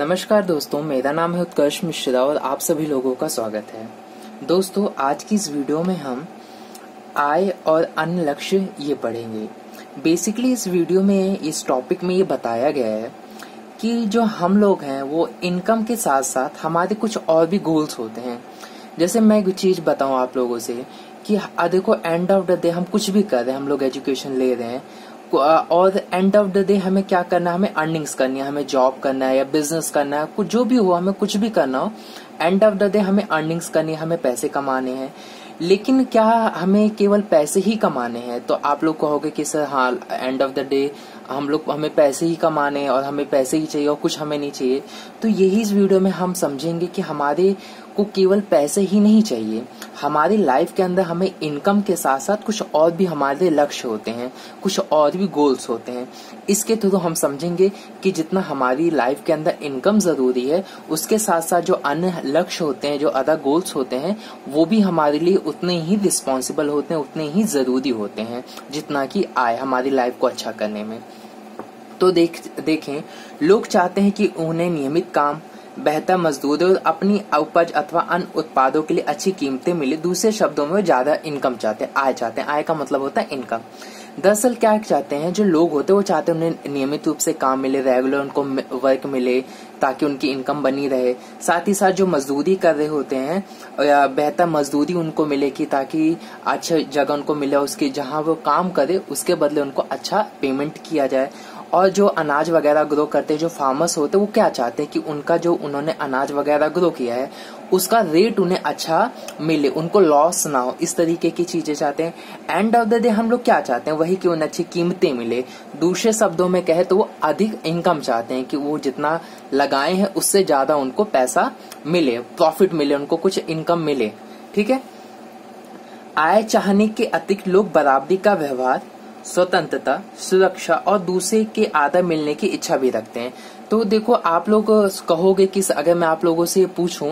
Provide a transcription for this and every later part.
नमस्कार दोस्तों, मेरा नाम है उत्कर्ष मिश्रा और आप सभी लोगों का स्वागत है। दोस्तों, आज की इस वीडियो में हम आय और अन्य लक्ष्य ये पढ़ेंगे। बेसिकली इस वीडियो में इस टॉपिक में ये बताया गया है कि जो हम लोग हैं वो इनकम के साथ साथ हमारे कुछ और भी गोल्स होते हैं। जैसे मैं एक चीज बताऊं आप लोगों से कि देखो, एंड ऑफ द डे हम कुछ भी कर रहे हैं, हम लोग एजुकेशन ले रहे हैं और एंड ऑफ द डे हमें क्या करना है, हमें अर्निंग्स करनी है, हमें जॉब करना है या बिजनेस करना है, कुछ जो भी हो, हमें कुछ भी करना हो, एंड ऑफ द डे हमें अर्निंग्स करनी है, हमें पैसे कमाने हैं। लेकिन क्या हमें केवल पैसे ही कमाने हैं? तो आप लोग कहोगे कि सर हाँ, एंड ऑफ द डे हमें पैसे ही कमाने हैं और हमें पैसे ही चाहिए और कुछ हमें नहीं चाहिए। तो यही इस वीडियो में हम समझेंगे कि हमारे को केवल पैसे ही नहीं चाहिए, हमारी लाइफ के अंदर हमें इनकम के साथ साथ कुछ और भी हमारे लक्ष्य होते हैं, कुछ और भी गोल्स होते हैं। इसके थ्रू हम समझेंगे कि जितना हमारी लाइफ के अंदर इनकम जरूरी है, उसके साथ साथ जो अन्य लक्ष्य होते हैं, जो अदर गोल्स होते हैं, वो भी हमारे लिए उतने ही रिस्पॉन्सिबल होते हैं, उतने ही जरूरी होते हैं जितना कि आय हमारी लाइफ को अच्छा करने में। तो देखें, लोग चाहते हैं कि उन्हें नियमित काम, बेहतर मजदूरी और अपनी उपज अथवा अन्य उत्पादों के लिए अच्छी कीमतें मिले। दूसरे शब्दों में ज्यादा इनकम चाहते हैं, आय चाहते हैं। आय का मतलब होता है इनकम। दरअसल क्या चाहते हैं जो लोग होते हैं, वो चाहते हैं उन्हें नियमित रूप से काम मिले, रेगुलर उनको वर्क मिले ताकि उनकी इनकम बनी रहे। साथ ही साथ जो मजदूरी कर रहे होते हैं, बेहतर मजदूरी उनको मिले कि ताकि अच्छी जगह उनको मिले, उसके जहां वो काम करे उसके बदले उनको अच्छा पेमेंट किया जाए। और जो अनाज वगैरह ग्रो करते हैं, जो फार्मर्स होते हैं, वो क्या चाहते हैं कि उनका जो उन्होंने अनाज वगैरह ग्रो किया है उसका रेट उन्हें अच्छा मिले, उनको लॉस ना हो, इस तरीके की चीजें चाहते हैं। एंड ऑफ द डे हम लोग क्या चाहते हैं, वही कि उन्हें अच्छी कीमतें मिले। दूसरे शब्दों में कहे तो वो अधिक इनकम चाहते हैं कि वो जितना लगाए हैं उससे ज्यादा उनको पैसा मिले, प्रॉफिट मिले, उनको कुछ इनकम मिले। ठीक है। आय चाहने के अतिरिक्त लोग बराबरी का व्यवहार, स्वतंत्रता, सुरक्षा और दूसरे के आदर मिलने की इच्छा भी रखते हैं। तो देखो, आप लोग कहोगे कि अगर मैं आप लोगों से पूछूं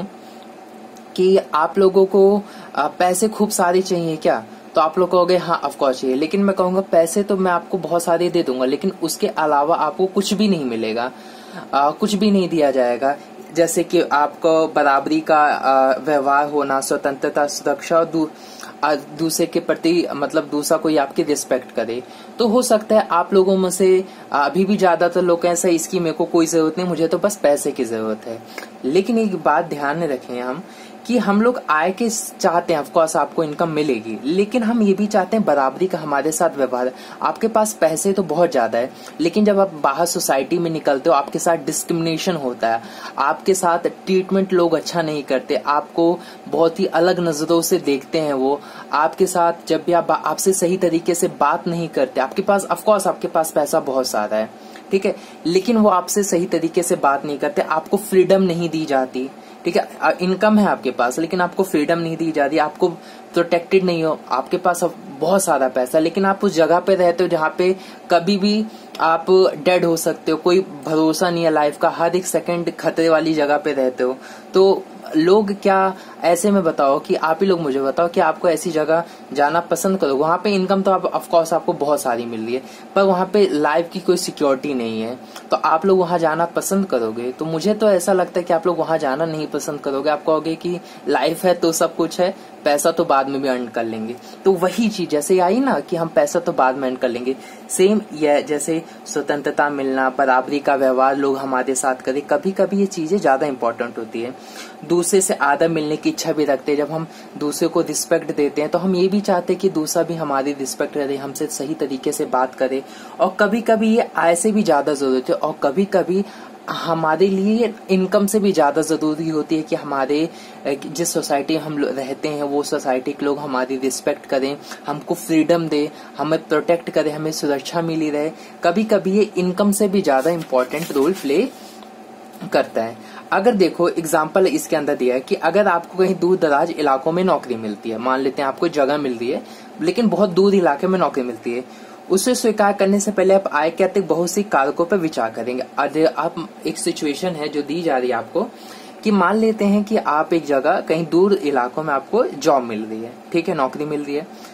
कि आप लोगों को पैसे खूब सारे चाहिए क्या, तो आप लोग कहोगे हाँ ऑफ कोर्स चाहिए। लेकिन मैं कहूंगा पैसे तो मैं आपको बहुत सारे दे दूंगा, लेकिन उसके अलावा आपको कुछ भी नहीं मिलेगा, कुछ भी नहीं दिया जाएगा। जैसे कि आपको बराबरी का व्यवहार होना, स्वतंत्रता, सुरक्षा और दूसरे के प्रति मतलब दूसरा कोई आपकी रिस्पेक्ट करे। तो हो सकता है आप लोगों में से अभी भी ज्यादातर लोग ऐसा, इसकी मेरे को कोई जरूरत नहीं, मुझे तो बस पैसे की जरूरत है। लेकिन एक बात ध्यान में रखें हम कि हम लोग आय के चाहते हैं, ऑफकोर्स आपको इनकम मिलेगी, लेकिन हम ये भी चाहते हैं बराबरी का हमारे साथ व्यवहार। आपके पास पैसे तो बहुत ज्यादा है, लेकिन जब आप बाहर सोसाइटी में निकलते हो आपके साथ डिस्क्रिमिनेशन होता है, आपके साथ ट्रीटमेंट लोग अच्छा नहीं करते, आपको बहुत ही अलग नजरों से देखते हैं। वो आपके साथ जब भी आपसे सही तरीके से बात नहीं करते, आपके पास ऑफकोर्स आपके पास पैसा बहुत सारा है, ठीक है, लेकिन वो आपसे सही तरीके से बात नहीं करते, आपको फ्रीडम नहीं दी जाती। ठीक है, इनकम है आपके पास लेकिन आपको फ्रीडम नहीं दी जाती, आपको प्रोटेक्टेड नहीं हो, आपके पास बहुत सारा पैसा, लेकिन आप उस जगह पे रहते हो जहाँ पे कभी भी आप डेड हो सकते हो, कोई भरोसा नहीं है लाइफ का, हर एक सेकंड खतरे वाली जगह पे रहते हो। तो लोग क्या ऐसे में बताओ कि आप ही लोग मुझे बताओ कि आपको ऐसी जगह जाना पसंद करो, वहां पे इनकम तो आप ऑफकोर्स आपको बहुत सारी मिल रही है, पर वहां पे लाइफ की कोई सिक्योरिटी नहीं है, तो आप लोग वहां जाना पसंद करोगे? तो मुझे तो ऐसा लगता है कि आप लोग वहां जाना नहीं पसंद करोगे। आप कहोगे कि लाइफ है तो सब कुछ है, पैसा तो बाद में भी अर्न कर लेंगे। तो वही चीज जैसे आई ना कि हम पैसा तो बाद में अर्न कर लेंगे, सेम ये जैसे स्वतंत्रता मिलना, बराबरी का व्यवहार लोग हमारे साथ करें, कभी कभी ये चीजें ज्यादा इंपॉर्टेंट होती है। दूसरे से आदर मिलने की इच्छा भी रखते हैं, जब हम दूसरे को रिस्पेक्ट देते हैं तो हम ये भी चाहते हैं कि दूसरा भी हमारी रिस्पेक्ट करे, हमसे सही तरीके से बात करे। और कभी कभी ये आय से भी ज्यादा जरूरत है, और कभी कभी हमारे लिए इनकम से भी ज्यादा जरूरी होती है कि हमारे जिस सोसाइटी हम रहते हैं वो सोसाइटी के लोग हमारी रिस्पेक्ट करें, हमको फ्रीडम दे, हमें प्रोटेक्ट करे, हमें सुरक्षा मिली रहे। कभी कभी ये इनकम से भी ज्यादा इम्पोर्टेंट रोल प्ले करता है। अगर देखो एग्जाम्पल इसके अंदर दिया है कि अगर आपको कहीं दूर दराज इलाकों में नौकरी मिलती है, मान लेते हैं आपको जगह मिल रही है लेकिन बहुत दूर इलाके में नौकरी मिलती है, उसे स्वीकार करने से पहले आप आय के अतिरिक्त बहुत सी कारकों पर विचार करेंगे। आप एक सिचुएशन है जो दी जा रही है आपको कि मान लेते हैं कि आप एक जगह कहीं दूर इलाकों में आपको जॉब मिल रही है, ठीक है, नौकरी मिल रही है।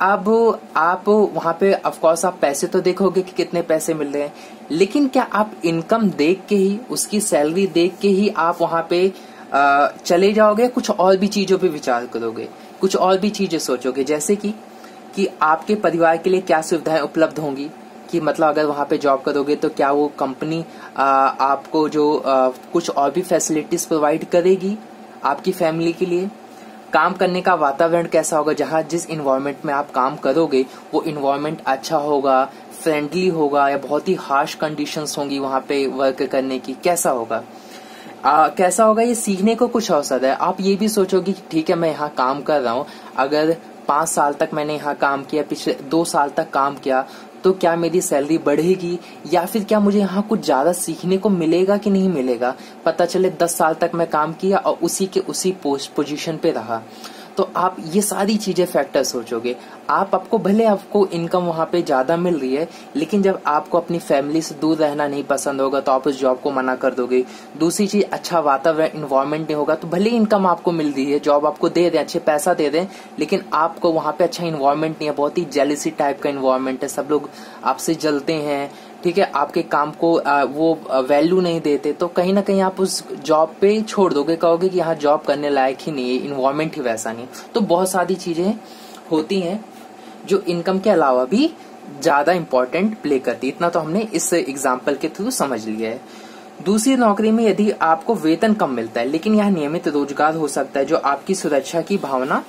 अब आप वहां पे ऑफ कोर्स आप पैसे तो देखोगे कि कितने पैसे मिल रहे हैं, लेकिन क्या आप इनकम देख के ही, उसकी सैलरी देख के ही आप वहां पे चले जाओगे? कुछ और भी चीजों पे विचार करोगे, कुछ और भी चीजें सोचोगे, जैसे कि आपके परिवार के लिए क्या सुविधाएं उपलब्ध होंगी, कि मतलब अगर वहां पे जॉब करोगे तो क्या वो कंपनी आपको जो कुछ और भी फैसिलिटीज प्रोवाइड करेगी आपकी फैमिली के लिए? काम करने का वातावरण कैसा होगा, जहां जिस इन्वायरमेंट में आप काम करोगे वो इन्वायरमेंट अच्छा होगा, फ्रेंडली होगा, या बहुत ही हार्श कंडीशंस होंगी वहां पे वर्क करने की? कैसा होगा? कैसा होगा ये सीखने को कुछ अवसर है। आप ये भी सोचोगे कि ठीक है मैं यहाँ काम कर रहा हूँ, अगर 5 साल तक मैंने यहाँ काम किया, पिछले 2 साल तक काम किया, तो क्या मेरी सैलरी बढ़ेगी, या फिर क्या मुझे यहाँ कुछ ज्यादा सीखने को मिलेगा कि नहीं मिलेगा? पता चले 10 साल तक मैं काम किया और उसी के उसी पोजीशन पे रहा, तो आप ये सारी चीजें फैक्टर सोचोगे। आपको भले आपको इनकम वहां पे ज्यादा मिल रही है, लेकिन जब आपको अपनी फैमिली से दूर रहना नहीं पसंद होगा तो आप उस जॉब को मना कर दोगे। दूसरी चीज, अच्छा वातावरण इन्वायरमेंट नहीं होगा, तो भले इनकम आपको मिल रही है, जॉब आपको दे रहे हैं, अच्छे पैसा दे रहे हैं, लेकिन आपको वहां पे अच्छा इन्वायरमेंट नहीं है, बहुत ही जेलिसी टाइप का इन्वायरमेंट है, सब लोग आपसे जलते हैं, ठीक है, आपके काम को वो वैल्यू नहीं देते, तो कहीं ना कहीं आप उस जॉब पे छोड़ दोगे, कहोगे कि यहाँ जॉब करने लायक ही नहीं है, इन्वायरमेंट ही वैसा नहीं। तो बहुत सारी चीजें होती हैं जो इनकम के अलावा भी ज्यादा इंपॉर्टेंट प्ले करती है। इतना तो हमने इस एग्जाम्पल के थ्रू समझ लिया है। दूसरी नौकरी में यदि आपको वेतन कम मिलता है, लेकिन यहाँ नियमित रोजगार हो सकता है जो आपकी सुरक्षा की भावना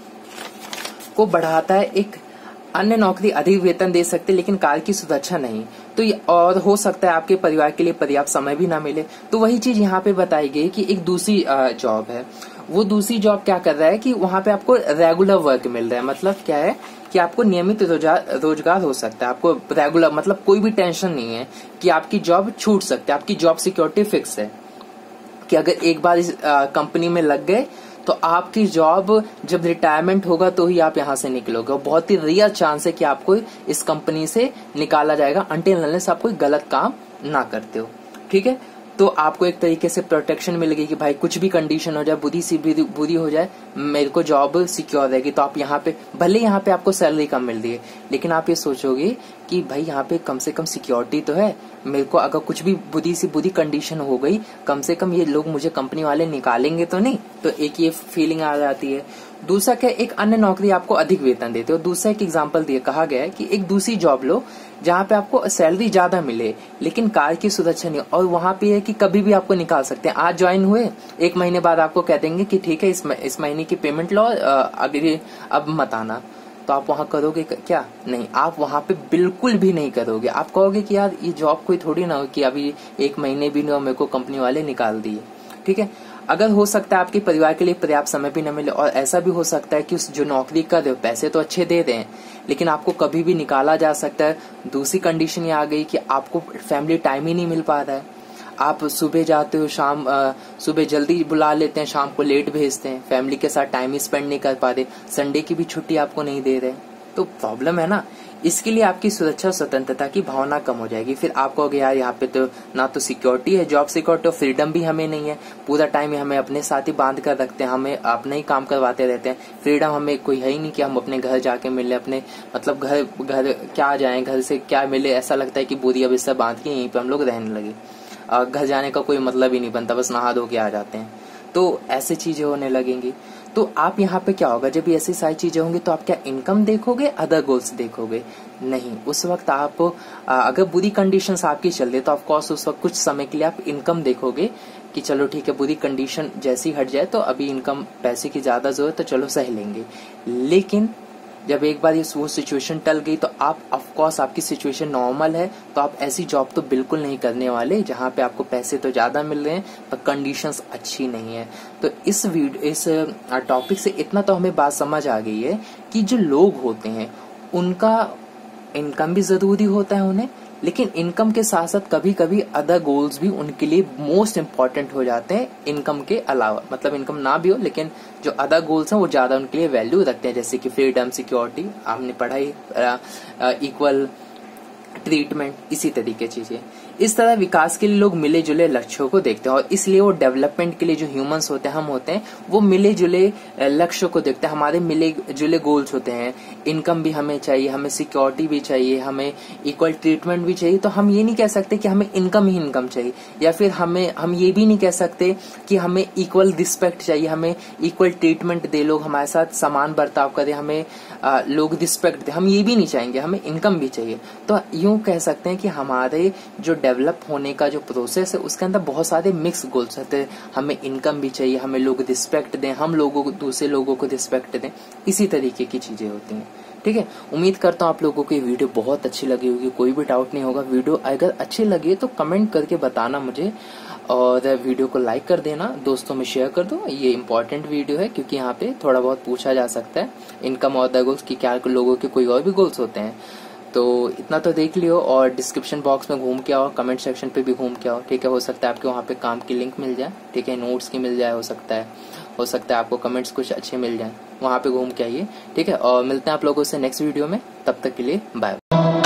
को बढ़ाता है। एक अन्य नौकरी अधिक वेतन दे सकते लेकिन कार्य की सुरक्षा नहीं, तो ये और हो सकता है आपके परिवार के लिए पर्याप्त समय भी ना मिले। तो वही चीज यहाँ पे बताई गई कि एक दूसरी जॉब है, वो दूसरी जॉब क्या कर रहा है कि वहां पे आपको रेगुलर वर्क मिल रहा है। मतलब क्या है कि आपको नियमित रोजगार हो सकता है, आपको रेगुलर, मतलब कोई भी टेंशन नहीं है कि आपकी जॉब छूट सकती है, आपकी जॉब सिक्योरिटी फिक्स है कि अगर एक बार इस कंपनी में लग गए तो आपकी जॉब जब रिटायरमेंट होगा तो ही आप यहाँ से निकलोगे, और बहुत ही रियल चांस है कि आपको इस कंपनी से निकाला जाएगा अनटिल अनलेस आप कोई गलत काम ना करते हो। ठीक है, तो आपको एक तरीके से प्रोटेक्शन मिलेगी कि भाई कुछ भी कंडीशन हो जाए, बुरी हो जाए, मेरे को जॉब सिक्योर रहेगी। तो आप यहाँ पे, भले यहाँ पे आपको सैलरी कम मिल रही है, लेकिन आप ये सोचोगे कि भाई यहाँ पे कम से कम सिक्योरिटी तो है, मेरे को अगर कुछ भी बुरी कंडीशन हो गई, कम से कम ये लोग मुझे कंपनी वाले निकालेंगे तो नहीं। तो एक ये फीलिंग आ जाती है। दूसरा क्या, एक अन्य नौकरी आपको अधिक वेतन देते हो। दूसरा एक एग्जांपल दिया, कहा गया है कि एक दूसरी जॉब लो जहां पे आपको सैलरी ज्यादा मिले लेकिन कार्य की सुरक्षा नहीं, और वहां पे है कि कभी भी आपको निकाल सकते हैं। आज ज्वाइन हुए, 1 महीने बाद आपको कह देंगे कि ठीक है इस महीने की पेमेंट लो, अगले अब मत आना। तो आप वहां करोगे क्या? नहीं, आप वहां पे बिल्कुल भी नहीं करोगे। आप कहोगे कि यार ये जॉब कोई थोड़ी ना हो कि अभी 1 महीने भी नहीं, मेरे को कंपनी वाले निकाल दिए। ठीक है, अगर हो सकता है आपके परिवार के लिए पर्याप्त समय भी न मिले, और ऐसा भी हो सकता है कि उस जो नौकरी कर रहे हो पैसे तो अच्छे दे रहे हैं लेकिन आपको कभी भी निकाला जा सकता है। दूसरी कंडीशन ये आ गई कि आपको फैमिली टाइम ही नहीं मिल पा रहा है। आप सुबह जाते हो, सुबह जल्दी बुला लेते हैं, शाम को लेट भेजते हैं, फैमिली के साथ टाइम ही स्पेंड नहीं कर पा रहे, संडे की भी छुट्टी आपको नहीं दे रहे, तो प्रॉब्लम है ना। इसके लिए आपकी सुरक्षा और स्वतंत्रता की भावना कम हो जाएगी। फिर आप कहोगे यार यहाँ पे तो ना तो सिक्योरिटी है, जॉब सिक्योरिटी, और फ्रीडम भी हमें नहीं है, पूरा टाइम हमें अपने साथ ही बांध कर रखते हैं, हमें अपने ही काम करवाते रहते हैं, फ्रीडम हमें कोई है ही नहीं कि हम अपने घर जाके मिले, अपने मतलब घर क्या जाए, घर से क्या मिले, ऐसा लगता है कि बोरिया बिस्तर बांध के यहीं पे हम लोग रहने लगे। घर जाने का कोई मतलब ही नहीं बनता, बस नहा धो के आ जाते हैं। तो ऐसी चीजें होने लगेंगी। तो आप यहाँ पे क्या होगा, जब ऐसी सारी चीजें होंगी तो आप क्या इनकम देखोगे, अदर गोल्स देखोगे? नहीं, उस वक्त आप अगर बुरी कंडीशंस आपकी चल रही है तो ऑफ कोर्स उस वक्त कुछ समय के लिए आप इनकम देखोगे कि चलो ठीक है, बुरी कंडीशन जैसी हट जाए तो अभी इनकम, पैसे की ज्यादा जरूरत तो चलो सह लेंगे। लेकिन जब एक बार वो सिचुएशन टल गई तो आप ऑफ कोर्स, आपकी सिचुएशन नॉर्मल है तो आप ऐसी जॉब तो बिल्कुल नहीं करने वाले जहां पे आपको पैसे तो ज्यादा मिल रहे हैं पर कंडीशंस अच्छी नहीं है। तो इस टॉपिक से इतना तो हमें बात समझ आ गई है कि जो लोग होते हैं उनका इनकम भी जरूरी होता है उन्हें, लेकिन इनकम के साथ साथ कभी कभी अदर गोल्स भी उनके लिए मोस्ट इम्पॉर्टेंट हो जाते हैं इनकम के अलावा। मतलब इनकम ना भी हो लेकिन जो अदर गोल्स हैं वो ज्यादा उनके लिए वैल्यू रखते हैं, जैसे कि फ्रीडम, सिक्योरिटी, आपने पढ़ाई, इक्वल ट्रीटमेंट, इसी तरीके चीजें। इस तरह विकास के लिए लोग मिले जुले लक्ष्यों को देखते हैं और इसलिए वो डेवलपमेंट के लिए जो ह्यूमंस होते हैं, हम होते हैं, वो मिले जुले लक्ष्यों को देखते हैं। हमारे मिले जुले गोल्स होते हैं। इनकम भी हमें चाहिए, हमें सिक्योरिटी भी चाहिए, हमें इक्वल ट्रीटमेंट भी चाहिए। तो हम ये नहीं कह सकते कि हमें इनकम ही इनकम चाहिए, या फिर हम ये भी नहीं कह सकते कि हमें इक्वल रिस्पेक्ट चाहिए, हमें इक्वल ट्रीटमेंट दे, लोग हमारे साथ समान बर्ताव करें, हमें लोग रिस्पेक्ट दे। हम ये भी नहीं चाहेंगे, हमें इनकम भी चाहिए। तो यूं कह सकते हैं कि हमारे जो डेवलप होने का जो प्रोसेस है उसके अंदर बहुत सारे मिक्स गोल्स होते हैं। हमें इनकम भी चाहिए, हमें लोग रिस्पेक्ट दें, हम लोगों को, दूसरे लोगों को रिस्पेक्ट दें, इसी तरीके की चीजें होती हैं। ठीक है, उम्मीद करता हूँ आप लोगों को ये वीडियो बहुत अच्छी लगी होगी, कोई भी डाउट नहीं होगा। वीडियो अगर अच्छी लगी तो कमेंट करके बताना मुझे, और वीडियो को लाइक कर देना, दोस्तों में शेयर कर दो। ये इंपॉर्टेंट वीडियो है क्योंकि यहाँ पे थोड़ा बहुत पूछा जा सकता है इनकम और द गोल्स की, क्या लोगों के कोई और भी गोल्स होते हैं। तो इतना तो देख लियो, और डिस्क्रिप्शन बॉक्स में घूम के आओ, कमेंट सेक्शन पे भी घूम के आओ। ठीक है, हो सकता है आपके वहाँ पे काम की लिंक मिल जाए, ठीक है, नोट्स की मिल जाए, हो सकता है आपको कमेंट्स कुछ अच्छे मिल जाए, वहाँ पे घूम के आइए। ठीक है, और मिलते हैं आप लोगों से नेक्स्ट वीडियो में, तब तक के लिए बाय।